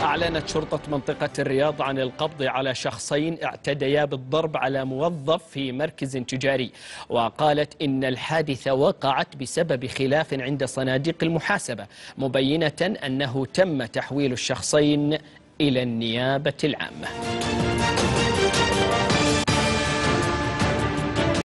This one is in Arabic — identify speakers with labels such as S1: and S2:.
S1: أعلنت شرطة منطقة الرياض عن القبض على شخصين اعتديا بالضرب على موظف في مركز تجاري، وقالت إن الحادثة وقعت بسبب خلاف عند صناديق المحاسبة، مبينة أنه تم تحويل الشخصين إلى النيابة العامة.